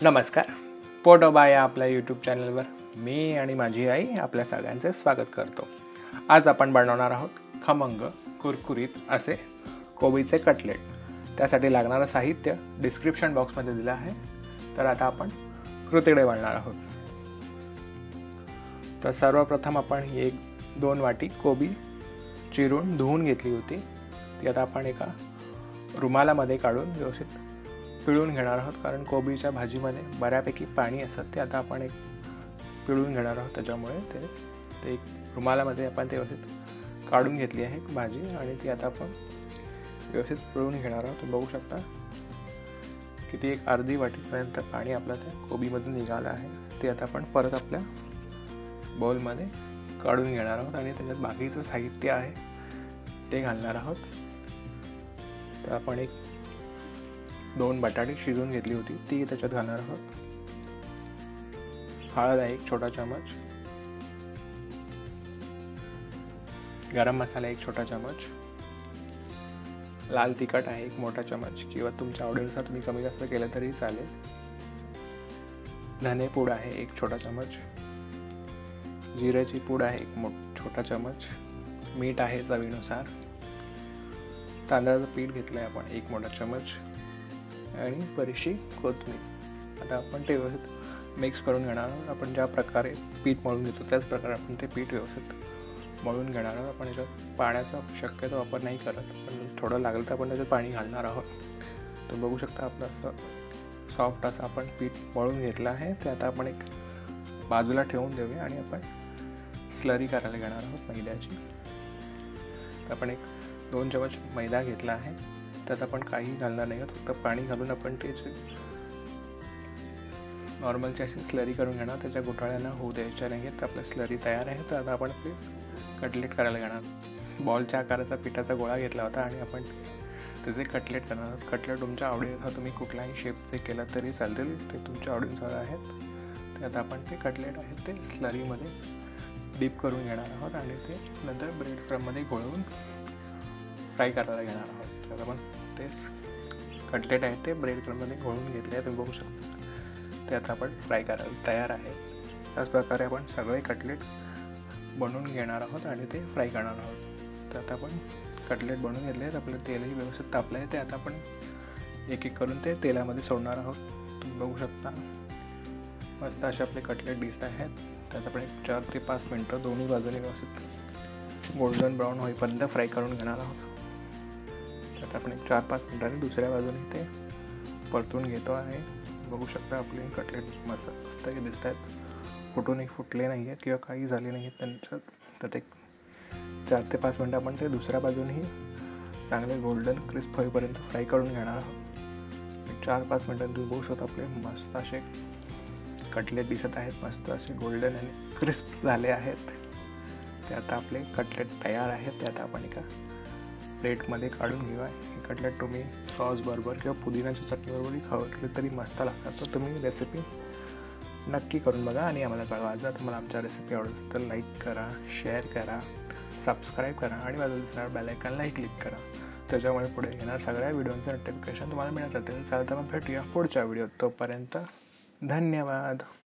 नमस्कार. पोटोबा या आपल्या यूट्यूब चॅनलवर मी आणि माझी आई आपल्या सगळ्यांचे स्वागत करतो. आज आपण बनवणार आहोत खमंग कुरकुरीत असे कोबीचे कटलेट. त्यासाठी लागणारं साहित्य डिस्क्रिप्शन बॉक्समध्ये दिलं आहे. तर आता आपण कृतीकडे वळणार आहोत. तर सर्वप्रथम आपण ही 1-2 वाटी कोबी चिरून धुवून घेतली होती. ती आता आपण एका रुमालामध्ये काढून व्यवस्थित पिळून घेणार आहोत, कारण कोबीच्या भाजीमध्ये बऱ्यापैकी पाणी असतं. ते आता आपण पिळून घेणार आहोत. त्याच्यामुळे ते एक रुमालामध्ये आपण ते व्यवस्थित काढून घेतली आहे भाजी आणि ती आता आपण व्यवस्थित पिळून घेणार आहोत. तुम्ही बघू शकता किती एक अर्धी वाटीपर्यंत पाणी आपलं त्या कोबीमधून निघालं आहे. ते आता आपण परत आपल्या बाउलमध्ये काढून घेणार आहोत आणि त्याच्यात बाकीचं साहित्य आहे ते घालणार आहोत. तर आपण 2 बटाटे शिजवून घेतली होती ती त्याच्यात घालणार आहोत. हळद आहे 1 छोटा चमच, गरम मसाला 1 छोटा चमच, लाल तिखट आहे 1 मोठा चमच किंवा तुमच्या आवडीनुसार तुम्ही कमी जास्त केलं तरी चालेल. धने पूड आहे 1 छोटा चमच, जिऱ्याची पूड आहे 1 छोटा चमच, मीठ आहे चवीनुसार, तांदळाचं पीठ घेतलं आहे आपण 1 मोठा चमच आणि बरीचशी कोथिंबीर. आता आपण ते व्यवस्थित मिक्स करून घेणार आहोत. आपण ज्या प्रकारे पीठ मळून घेतो त्याच प्रकारे आपण ते पीठ व्यवस्थित मळून घेणार आहोत. आपण याच्यात पाण्याचा शक्यतो वापर नाही करत, पण थोडं लागलं तर आपण त्याच्यात पाणी घालणार आहोत. तर बघू शकता आपलं असं सॉफ्ट असं आपण पीठ मळून घेतलं आहे. ते आता आपण एक बाजूला ठेवून देऊया आणि आपण स्लरी करायला घेणार आहोत मैद्याची. तर आपण 2 चमच मैदा घेतला आहे. त्यात आपण काही घालणार नाही, फक्त पाणी घालून आपण त्याची नॉर्मलची अशी स्लरी करून घेणार. त्याच्या गुठळ्यांना होऊ द्यायच्या नाही आहेत. आपलं स्लरी तयार आहे. तर आता आपण ते कटलेट करायला घेणार. बॉलच्या आकाराचा पिठाचा गोळा घेतला होता आणि आपण त्याचे कटलेट करणार आहोत. कटलेट तुमच्या आवडीनुसार तुम्ही कुठल्याही शेपचे केला तरी चालतील, ते तुमच्या आवडीनुसार आहेत. तर आता आपण ते कटलेट आहेत ते स्लरीमध्ये डीप करून घेणार आहोत आणि ते नंतर ब्रेड क्रममध्ये घोळवून फ्राय करायला घेणार आहोत. तर आपण तेच कटलेट आहेत ते ब्रेड क्रममध्ये घोळून घेतले आहे. तुम्ही बघू शकता ते आता आपण फ्राय करायला तयार आहे. त्याच प्रकारे आपण सगळे कटलेट बनवून घेणार आहोत आणि ते फ्राय करणार आहोत. तर आता आपण कटलेट बनवून घेतले आहेत. आपलं तेलही व्यवस्थित तापलं आहे. ते आता आपण एक करून ते तेलामध्ये सोडणार आहोत. तुम्ही बघू शकता मस्त असे आपले कटलेट दिसत आहेत. त्यात आपण 4 ते 5 मिनटं दोन्ही बाजूने व्यवस्थित गोल्डन ब्राऊन होईपर्यंत फ्राय करून घेणार आहोत. त्यात आपण 4-5 मिनटांनी दुसऱ्या बाजूने ते परतून घेतो आहे. बघू शकता आपले कटलेट मस्त दिसत आहेत. फुटूनही फुटले नाही आहेत किंवा काही झाले नाही आहेत त्यांच्यात. तर ते 4 ते 5 मिनटं आपण ते दुसऱ्या बाजूनेही चांगले गोल्डन क्रिस्प होईपर्यंत फ्राय करून घेणार आहोत. 4-5 मिनटांनी तुम्ही बघू शकता आपले मस्त असे कटलेट दिसत आहेत. मस्त असे गोल्डन आणि क्रिस्प झाले आहेत. ते आता आपले कटलेट तयार आहेत. ते आता आपण एका प्लेटमध्ये काढून घेऊया. हे कटलेट तुम्ही सॉस बरोबर किंवा पुदिनाच्या चटणीबरोबरही खावतले तरी मस्त लागतात. तर तुम्ही रेसिपी नक्की करून बघा आणि आम्हाला कळवा. जर तुम्हाला आमच्या रेसिपी आवडत तर लाईक करा, शेअर करा, सबस्क्राईब करा आणि बाजूला दिसणाऱ्या बेल आयकॉनलाही क्लिक करा. त्याच्यामुळे पुढे येणार सगळ्या व्हिडिओचं नोटिफिकेशन तुम्हाला मिळत राहतील. चालतं मग भेटूया पुढच्या व्हिडिओत. तोपर्यंत धन्यवाद.